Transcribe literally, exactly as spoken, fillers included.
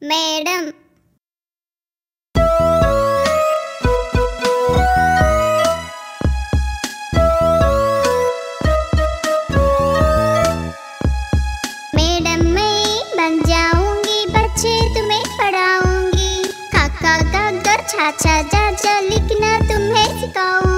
Madam. Madam मैं बन जाऊंगी, बच्चे तुम्हें पढ़ाऊंगी। काका गगर छाछा जाजा लिखना तुम्हें सिखाऊंगी।